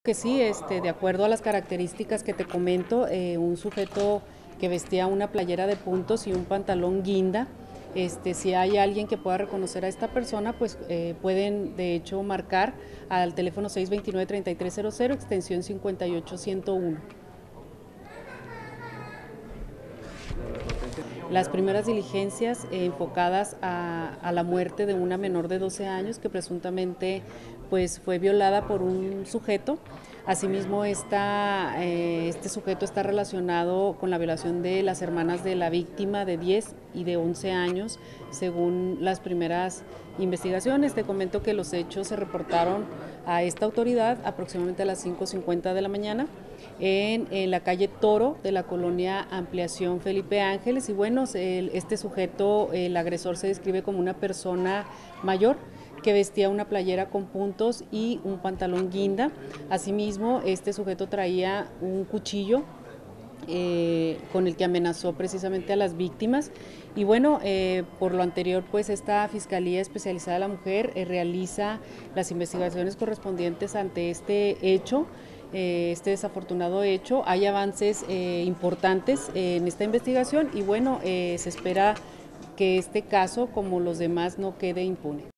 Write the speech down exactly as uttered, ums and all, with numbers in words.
Que sí, este, de acuerdo a las características que te comento, eh, un sujeto que vestía una playera de puntos y un pantalón guinda. Este, si hay alguien que pueda reconocer a esta persona, pues eh, pueden de hecho marcar al teléfono seis dos nueve, tres tres cero cero, extensión cincuenta y ocho ciento uno. Las primeras diligencias eh, enfocadas a, a la muerte de una menor de doce años que presuntamente pues, fue violada por un sujeto. Asimismo, esta, eh, este sujeto está relacionado con la violación de las hermanas de la víctima de diez y de once años, según las primeras investigaciones. Te comento que los hechos se reportaron a esta autoridad aproximadamente a las cinco cincuenta de la mañana en, en la calle Toro de la colonia Ampliación Felipe Ángeles. Y bueno, el, este sujeto, el agresor, se describe como una persona mayor que vestía una playera con puntos y un pantalón guinda. Asimismo, este sujeto traía un cuchillo eh, con el que amenazó precisamente a las víctimas. Y bueno, eh, por lo anterior, pues esta Fiscalía Especializada de la Mujer eh, realiza las investigaciones correspondientes ante este hecho, eh, este desafortunado hecho. Hay avances eh, importantes eh, en esta investigación y bueno, eh, se espera que este caso, como los demás, no quede impune.